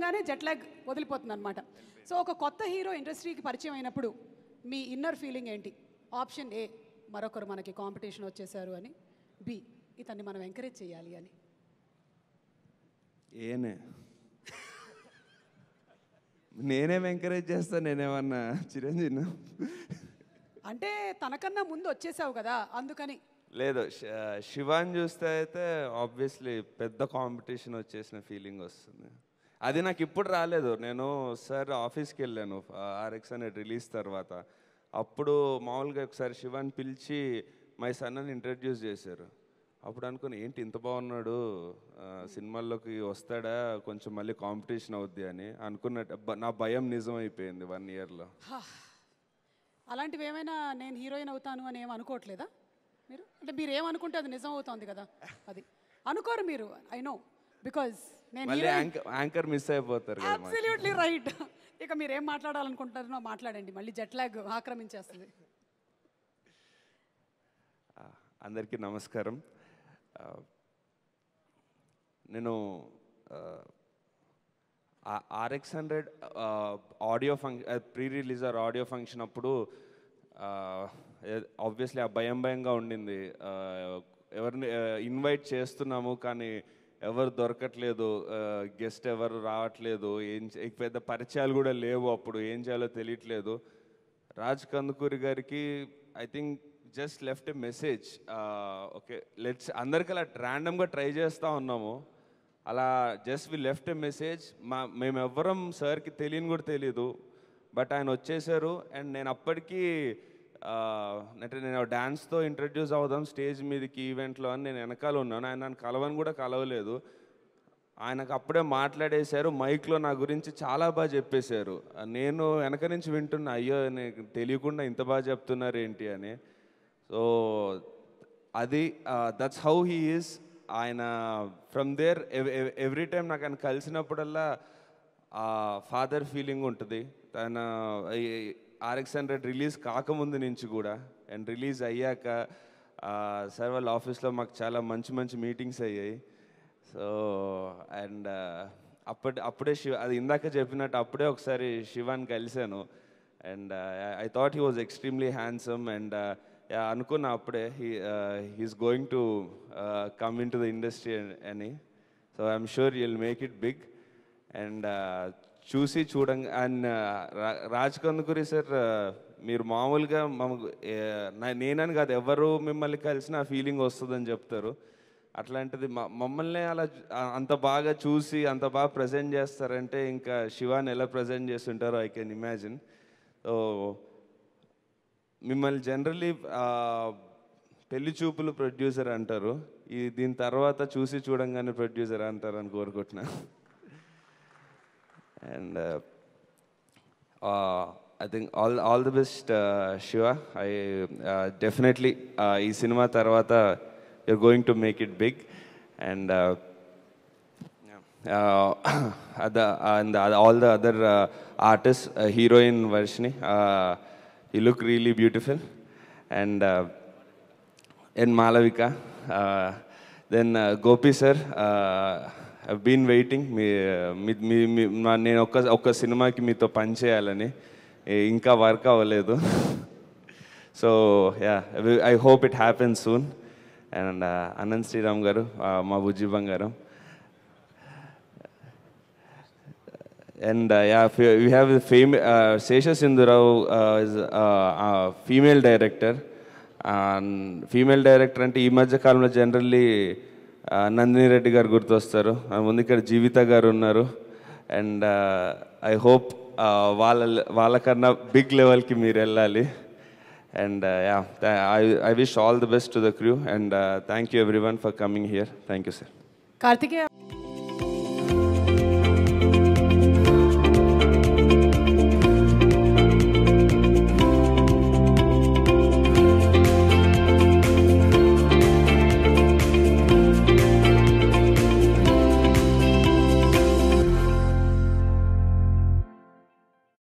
నిజంగానే jet lag వదిలిపోతుంది అనమాట. So ఒక కొత్త హీరో ఇండస్ట్రీకి పరిచయం అయినప్పుడు మీ ఇన్నర్ ఫీలింగ్ ఏంటి? ఆప్షన్ ఏ, మరొకరు మనకి కాంపిటీషన్ వచ్చేసారు అని. బి, ఇతన్ని మనం ఎంకరేజ్ చేయాలి అని. ఏనే నేనేం ఎంకరేజ్ చేస్తాను? నేనేమన్నా చిరంజీవి అంటే తనకన్నా ముందు వచ్చేసావు కదా అందుకని. లేదు, శివాని చూస్తే అయితే ఆబ్వియస్లీ పెద్ద కాంపిటీషన్ వచ్చేసిన ఫీలింగ్ వస్తుంది. అది నాకు ఇప్పుడు రాలేదు. నేను సార్ ఆఫీస్కి వెళ్ళాను ఆర్ఎక్స్ అనేది రిలీజ్ తర్వాత. అప్పుడు మామూలుగా ఒకసారి శివాని పిలిచి మై సన్ అని ఇంట్రడ్యూస్ చేశారు. అప్పుడు అనుకుని ఏంటి ఇంత బాగున్నాడు, సినిమాల్లోకి వస్తాడా, కొంచెం మళ్ళీ కాంపిటీషన్ అవుద్ది అని అనుకున్నట్టు నా భయం నిజం అయిపోయింది 1 ఇయర్లో. అలాంటివి ఏమైనా నేను హీరోయిన్ అవుతాను అని ఏమి అనుకోవట్లేదా మీరు? అంటే మీరు ఏమనుకుంటే అది నిజం అవుతుంది కదా, అది అనుకోరు మీరు. ఐ నో, బికాజ్ నేను యాంకర్ మిస్ అయిపోతారు. Absolutely right. ఇక మీరు ఏం మాట్లాడాలనుకుంటారో మాట్లాడండి, మళ్ళీ జెట్ లాగ్ ఆక్రమించేస్తుంది. అందరికీ నమస్కారం. నేను RX100 audio pre release audio function అప్పుడు ఆబ్వియస్లీ ఆ భయంగా ఉండింది. ఎవరిని ఇన్వైట్ చేస్తున్నాము కానీ ఎవరు దొరకట్లేదు, గెస్ట్ ఎవరు రావట్లేదు, పెద్ద పరిచయాలు కూడా లేవు. అప్పుడు ఏం చేయాలో తెలియట్లేదు. రాజ్ కందుకూరి గారికి I think just left a message, okay let's అందరికి అలా ర్యాండమ్గా ట్రై చేస్తూ ఉన్నాము. అలా just we left a message. మేము ఎవ్వరం సార్కి తెలియని కూడా తెలీదు, బట్ ఆయన వచ్చేసారు. అండ్ నేను అప్పటికీ అంటే నేను డ్యాన్స్తో ఇంట్రడ్యూస్ అవుదాం స్టేజ్ మీదకి ఈవెంట్లో అని నేను వెనకాల ఉన్నాను. ఆయన నన్ను కలవని కూడా కలవలేదు. ఆయనకు అప్పుడే మాట్లాడేశారు మైక్లో, నా గురించి చాలా బాగా చెప్పేశారు. నేను వెనక నుంచి వింటున్నా, అయ్యో నీకు తెలియకుండా ఇంత బాగా చెప్తున్నారు ఏంటి అని. సో అది దట్స్ హౌ హీ ఈజ్. ఆయన ఫ్రమ్ దేర్ ఎవ్రీ టైం నాకు ఆయన కలిసినప్పుడల్లా ఫాదర్ ఫీలింగ్ ఉంటుంది. తన RX100 రిలీజ్ కాకముందు నుంచి కూడా అండ్ రిలీజ్ అయ్యాక సార్ వాళ్ళ ఆఫీస్లో మాకు చాలా మంచి మీటింగ్స్ అయ్యాయి. సో అండ్ అప్పుడే అది ఇందాక చెప్పినట్టు అప్పుడే ఒకసారి శివాని కలిశాను. And I thought he was extremely handsome. And అనుకున్నా అప్పుడే he is going to come in to the industry అని. So I'm sure you will make it big. And చూసి చూడంగా అండ్ రాజ్ కందుకూరి సార్, మీరు మామూలుగా నేనని కాదు ఎవరు మిమ్మల్ని కలిసిన ఆ ఫీలింగ్ వస్తుందని చెప్తారు. అట్లాంటిది మమ్మల్ని అలా అంత బాగా చూసి అంత బాగా ప్రజెంట్ చేస్తారంటే ఇంకా శివాని ఎలా ప్రజెంట్ చేస్తుంటారో ఐ కెన్ ఇమాజిన్. సో మిమ్మల్ని జనరల్లీ పెళ్లి చూపులు ప్రొడ్యూసర్ అంటారు, దీని తర్వాత చూసి చూడంగానే ప్రొడ్యూసర్ అంటారని కోరుకుంటున్నా. And I think all the best, Shiva. I definitely ఈ సినిమా తర్వాత you're going to make it big. And all the other artists, heroine Varshini, you look really beautiful. And Malavika, then Gopi sir, I've been waiting. నేను ఒక సినిమాకి మీతో పని చేయాలని, ఇంకా work అవ్వలేదు. So yeah, I hope it happens soon. And Anant Sriram garu, మా బుజ్జి బంగారం. And yeah, we have the Sesha Sindhurao is female director. Female director అంటే ఈ మధ్య కాలంలో జనరల్లీ నందిని రెడ్డి గారు గుర్తొస్తారు. ముందు ఇక్కడ జీవిత గారు ఉన్నారు. అండ్ ఐ హోప్ వాళ్ళకన్నా బిగ్ లెవెల్కి మీరు వెళ్ళాలి. And yeah, I wish all the best to the crew. And thank you everyone for coming here. Thank you sir. Karthikeya.